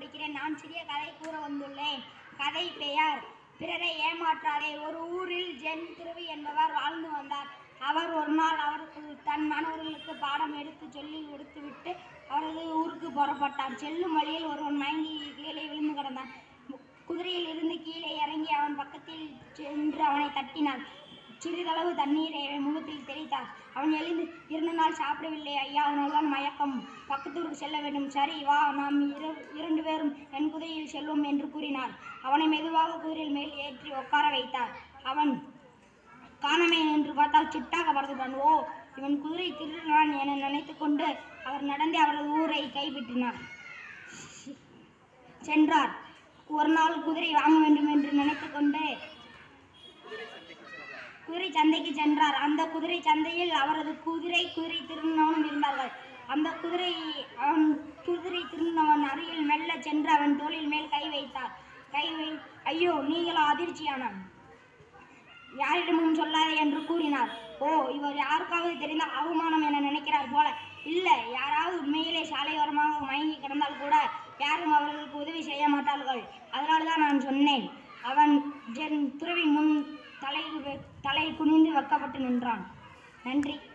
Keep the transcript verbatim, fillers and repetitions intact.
படிக்கிறேன். நான் சிறிய கதை கூற வந்துள்ளேன். கதை பெயர் பிறரை ஏமாற்றாதே. ஒரு ஊரில் ஜென் துறவி என்பவர் வாழ்ந்து வந்தார். அவர் ஒரு நாள் அவருக்கு தன் மாணவர்களுக்கு பாடம் எடுத்து சொல்லி கொடுத்துவிட்டு அவரது ஊருக்கு புறப்பட்டார். செல்லும் வழியில் ஒருவன் மயங்கி கீழே விழுந்து கிடந்தான். குதிரையில் இருந்து கீழே இறங்கி அவன் பக்கத்தில் சென்று அவனை தட்டினார். சிறிதளவு தண்ணீரை அவன் முகத்தில் தெளித்தார். அவன் எழுந்து, இரண்டு நாள் சாப்பிடவில்லை ஐயா, அதனால்தான் மயக்கம். பக்கத்தூருக்கு செல்ல வேண்டும். சரி வா, நாம் இரு இரண்டு பேரும் என் குதிரையில் செல்வோம் என்று கூறினார். அவனை மெதுவாக குதிரையில் மேல் ஏற்றி உட்கார வைத்தார். அவன் காணமே என்று பார்த்தால் சிட்டாக பறந்துட்டான். ஓ, இவன் குதிரை திருடுகிறான் என நினைத்து கொண்டு அவர் நடந்து அவரது ஊரை கைப்பற்றினார் சென்றார். ஒரு நாள் குதிரை வாங்க வேண்டும் என்று நினைத்து கொண்டு குதிரை சந்தைக்கு சென்றார். அந்த குதிரை சந்தையில் அவரது குதிரை குதிரை திருநவனும் இருந்தார்கள். அந்த குதிரை அவன் குதிரை திருநவன் அருகில் மெல்ல சென்று அவன் தோளில் மேல் கை வைத்தார். கை வை ஐயோ, நீங்களா? அதிர்ச்சியானான். யாரிடமும் சொல்லாதே என்று கூறினார். ஓ, இவர் யாருக்காவது தெரிந்தால் அவமானம் என நினைக்கிறார் போல. இல்லை, யாராவது உண்மையிலே சாலையோரமாக மயங்கி கிடந்தால் கூட யாரும் அவர்களுக்கு உதவி செய்ய மாட்டார்கள். அதனால்தான் நான் சொன்னேன். அவன் ஜென் துறவி முன் தலை தலை குனிந்து வைக்கப்பட்டு நின்றான். நன்றி.